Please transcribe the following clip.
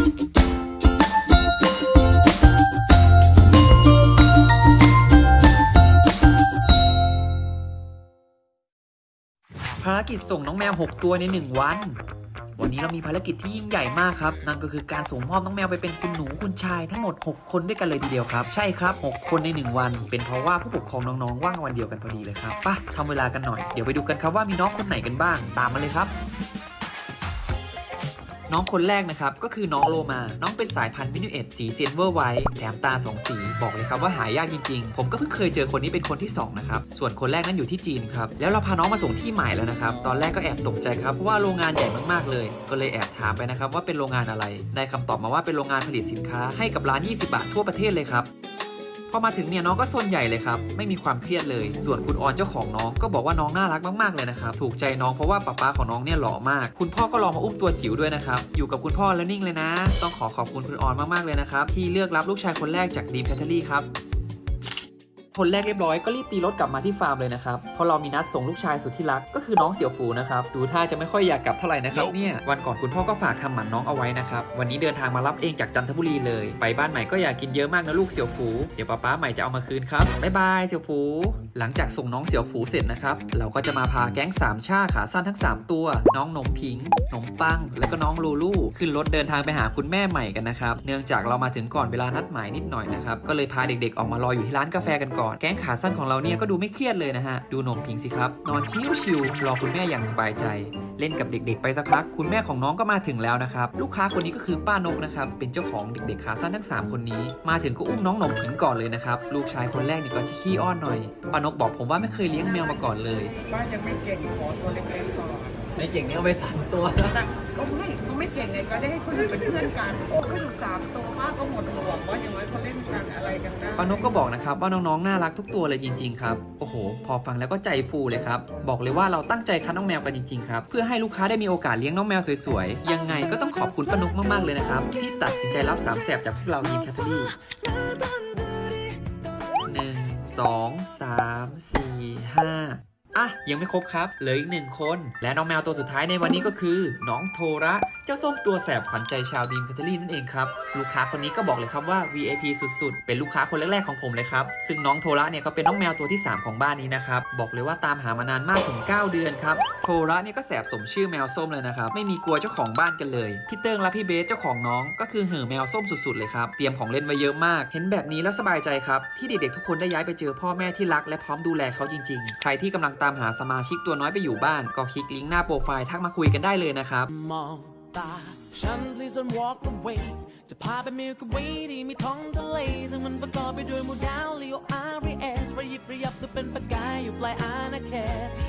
ภารกิจส่งน้องแมว6ตัวใน1วันนี้เรามีภารกิจที่ยิ่งใหญ่มากครับนั่นก็คือการส่งมอบน้องแมวไปเป็นคุณหนูคุณชายทั้งหมด6คนด้วยกันเลยทีเดียวครับใช่ครับ6คนใน1วันเป็นเพราะว่าผู้ปกครองน้องๆว่างวันเดียวกันพอดีเลยครับป่ะทำเวลากันหน่อยเดี๋ยวไปดูกันครับว่ามีน้องคนไหนกันบ้างตามมาเลยครับน้องคนแรกนะครับก็คือน้องโลมาน้องเป็นสายพันธุ์มินิเอตสีซิลเวอร์ไวท์แถมตา2 สีบอกเลยครับว่าหายากจริงๆผมก็เพิ่งเคยเจอคนนี้เป็นคนที่2นะครับส่วนคนแรกนั้นอยู่ที่จีนครับแล้วเราพาน้องมาส่งที่หมายแล้วนะครับตอนแรกก็แอบตกใจครับเพราะว่าโรงงานใหญ่มากๆเลยก็เลยแอบถามไปนะครับว่าเป็นโรงงานอะไรได้คำตอบมาว่าเป็นโรงงานผลิตสินค้าให้กับร้าน20 บาททั่วประเทศเลยครับพอมาถึงเนี่ยน้องก็ซนใหญ่เลยครับไม่มีความเครียดเลยส่วนคุณออนเจ้าของน้องก็บอกว่าน้องน่ารักมากๆเลยนะครับถูกใจน้องเพราะว่าป๊าของน้องเนี่ยหล่อมากคุณพ่อก็ลองมาอุ้มตัวจิ๋วด้วยนะครับอยู่กับคุณพ่อแล้วนิ่งเลยนะต้องขอบคุณคุณออนมากๆเลยนะครับที่เลือกรับลูกชายคนแรกจากดีมแคทเทอรี่ครับคนแรกเรียบร้อยก็รีบตีรถกลับมาที่ฟาร์มเลยนะครับเพราะเรามีนัดส่งลูกชายสุดที่รักก็คือน้องเสี่ยวฟูนะครับดูท่าจะไม่ค่อยอยากกลับเท่าไหร่นะครับเนี่ยวันก่อนคุณพ่อก็ฝากทำหมันน้องเอาไว้นะครับวันนี้เดินทางมารับเองจากจันทบุรีเลยไปบ้านใหม่ก็อยากกินเยอะมากนะลูกเสี่ยวฟูเดี๋ยวป๊าใหม่จะเอามาคืนครับบ๊ายบายเสี่ยวฟูหลังจากส่งน้องเสี่ยวฟูเสร็จนะครับเราก็จะมาพาแก๊ง3 ช่าขาสั้นทั้ง3ตัวน้องหนมผิงหนมปังและก็น้องลูลูขึ้นรถเดินทางไปหาคุณแม่ใหม่กันนะครับเนื่องจากเรามาถึงก่อนเวลานัดหมายนิดหน่อยนะครับก็เลยพาเด็กๆออกมารออยู่ที่ร้านกาแฟกันก่อนแก๊งขาสั้นของเราเนี่ยก็ดูไม่เครียดเลยนะฮะดูหนมผิงสิครับนอนชิวๆรอคุณแม่อย่างสบายใจเล่นกับเด็กๆไปสักพักคุณแม่ของน้องก็มาถึงแล้วนะครับลูกค้าคนนี้ก็คือป้านกนะครับเป็นเจ้าของเด็กๆขาสั้นทั้ง3คนนี้มาถึงก็อุ้มน้องหนมผิงก่อนเลยนะครับลูกชายคนแรกเนี่ยก็ขี้อ้อนหน่อยป้านกบอกผมว่าไม่เคยเลี้ยงแมวมาก่อนเลยป้ายังไม่เก่งขอตัวเล็กๆก่อนไม่เก่งเนี่ยเอาไป3 ตัวก็ไม่เก่งไงก็ได้ให้คนอื่นเป็นเพื่อนกันโอ้ไม่ถึง3 ตัวป้าก็หมดห่วงว่าอย่างน้อยเขาเล่นกันอะไรกันได้ป้านกก็บอกนะครับว่าน้องๆน่ารักทุกตัวเลยจริงๆครับโอ้โหพอฟังแล้วก็ใจฟูเลยครับบอกเลยว่าเราตั้งใจคัดน้องแมวกันจริงๆครับเพื่อให้ลูกค้าได้มีโอกาสเลี้ยงน้องแมวสวยๆยังไงก็ต้องขอบคุณป้านกมากๆเลยนะครับที่ตัดสินใจรับ3 แสบจากพวกเราดีมแคทเทอรี่1 2 3 4 5ยังไม่ครบครับเหลืออีก1 คนและน้องแมวตัวสุดท้ายในวันนี้ก็คือน้องโทระเจ้าส้มตัวแสบขวัญใจชาวดีมแคทเทอรี่นั่นเองครับลูกค้าคนนี้ก็บอกเลยครับว่า VIP สุดๆเป็นลูกค้าคนแรกๆของผมเลยครับซึ่งน้องโทระเนี่ยก็เป็นน้องแมวตัวที่3ของบ้านนี้นะครับบอกเลยว่าตามหามานานมากถึง9 เดือนครับโทระเนี่ยก็แสบสมชื่อแมวส้มเลยนะครับไม่มีกลัวเจ้าของบ้านกันเลยพี่เติ้งและพี่เบสเจ้าของน้องก็คือเห่อแมวส้มสุดๆเลยครับเตรียมของเล่นไว้เยอะมากเห็นแบบนี้แล้วสบายใจครับที่เด็กๆทุกคนได้ย้ายไปเจอพ่อแม่ที่รักและพร้อมดูแลเขาจริงๆใครที่กำลังตามหาสมาชิกตัวน้อยไปอยู่บ้านก็คลิกลิงก์หน้าโปรไฟล์ทักมาคุยกันได้เลยนะครับมองตาฉัน please don't walk away จะพาไปมิลค์เวย์ที่มีท้องทะเลซึ่งมันประกอบไปด้วยหมู่ดาวลีโออาร์เอสระยิบระยับตัวเป็นประกายอยู่ปลายอาณาเขต